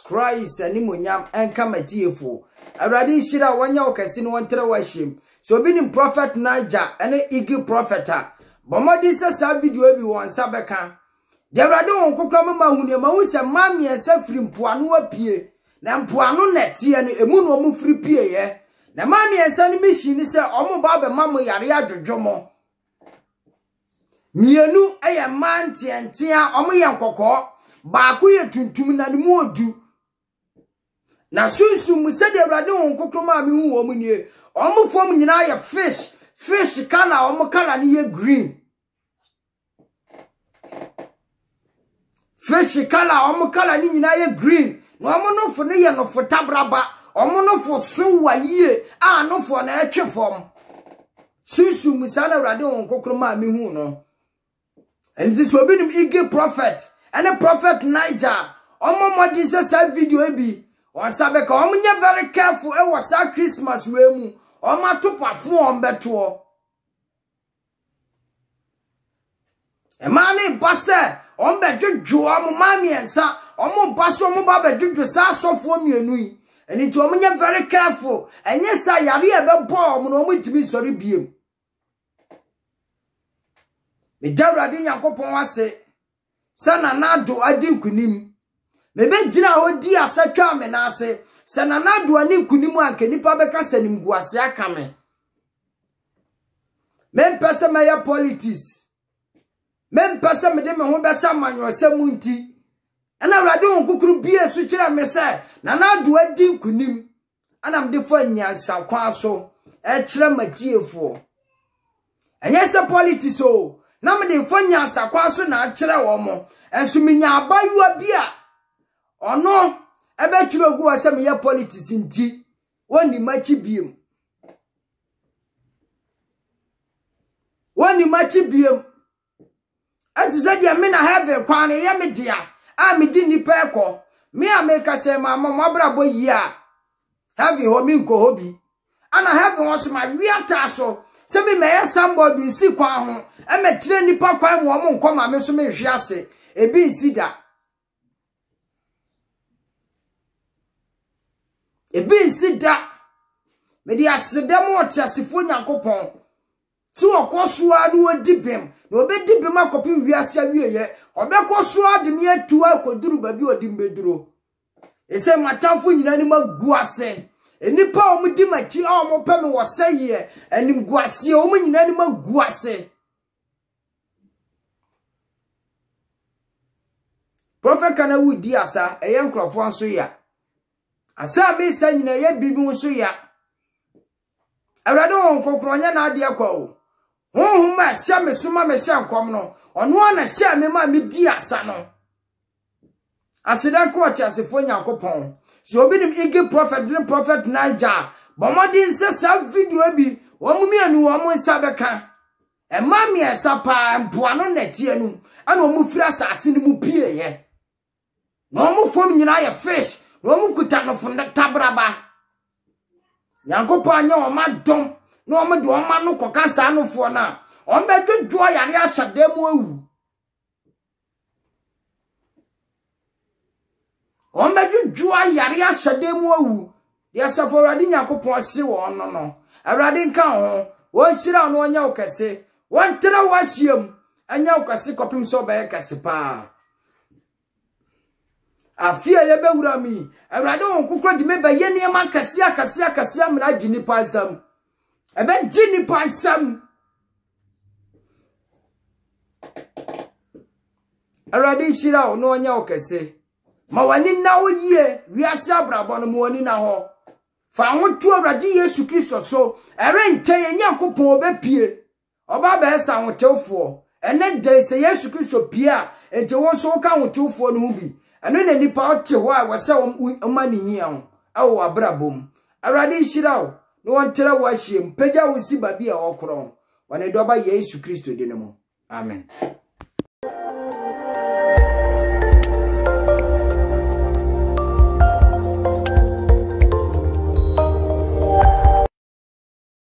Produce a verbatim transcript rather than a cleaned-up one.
Christ animonyam enka matiefo awrade hira wonya okase no wontere wahiem so bi ni prophet Niger ene igi prophet bomodi se sa video bi won sabeka de awrade won kokra mama hunu ma hu se mamie se firi mpoano apie na mpoano netie no emu no mu firi pie ye na mamie se no machine se omo ba be mamo yare adwodwomo mienu eye mantientia omo ye nkokọ baako ye tuntum na ne mu odu na sunsun se de awrade won kokro ma me hu wo mu nie omo fom nyina ye fish fish color omo color ni ye green fish color omo color ni nyina ye green na omo no fo ne ye no fo tabraba omo no fo so waye a no fo na etwe fom sunsun se na awrade won kokro ma me hu no and this will be the igi prophet and a prophet Niger omo modi se sa video ebi on sabeka omo nya very careful e was a Christmas we mu omo atopa fun on beto e mani base on bedwodwo omo mami ensa omo base omo ba bedwodwo sa asofo mienu yi eni to omo nya very careful enye sa yare e be bo omo no omo timi sori biem me dawrade yakopon wase sana nado adi kunim me be gina odi asatwa me na ase sana nado ani kunim anke nipa be ka sanim guase aka me men pese me ya politics men pese me de me ho be sha manyo samunti ana awrade won kukuru bie su kire me se na nado adi kunim ana me de fo nyansa kwa so e kire matiefo enye se politics o na me de fanya asakwa so na akire wo mo enso minya abayua bia ono ebe kire ogu ase me ye politics nti woni machi biem woni machi biem atize dia me na have kwan ye me dia a me di nipa ekọ me a me ka se ma mo abrabo yi a have ho mi nko hobi ana have ho so ma wiata so se me me somebody si kwan ho e me kire nipa kwan wo mo nkoma me so me hwe ase e bi sida e bi sida me di asedam o tiasefo nyankopon ti okosoa no odibem na obedibem akopim wiase awieye obekosoa de me atu akoduru ba bi odim beduro ese matamfo nyina ni magu ase enipa omudi machi a omo pe me wosaye enim guase omo nyina ni magu ase prophet kana wudi asa eye nkrofo anso ya asa me sa nyina ye bibi nso ya awrade won kokro nya na ade akwa o honhum ma sha me suma me sha nkom no ono na sha me ma me di asa no asidan ko chiasefo nyankopon so obi nim igi prophet din prophet Niger bomodin se sa video bi wo mumianu wo mo nsabeka e mami esa pa mpoano netie nu ana wo mu fira asase ni mu pie ye no mu fom nyina ye fish no mu kuta no funda tabraba nyankopon anya wo madom no wo de wo ma no koka sa no fo na o bedwodwo yare ahyademu awu Ombeju jua yari ahyademu awu yesa for awrade nyankopon ase wo no no awrade nka ho wo hira no onya okase won tera wahiem anya okase kopim so be kase pa afia ye bewura mi awrade won kokro di me be ye ne ma kase akase akase amna gini pansam ebe gini pansam awrade hira no onya okase ma wani na wo yie wiase abrabo no mo wani na ho fa ho tu awrade Yesu Kristo so ere nche ye Nyankopon obepie oba ba esa ho tewfo ene de se Yesu Kristo pia ente won so ka ho tewfo no hu bi ene na nipa ote ho a wose o mani hia ho awo abrabom awrade hira wo no won tera wo ahiem pagya wo si ba bia okro wani doba Yesu Kristo de ne mo amen.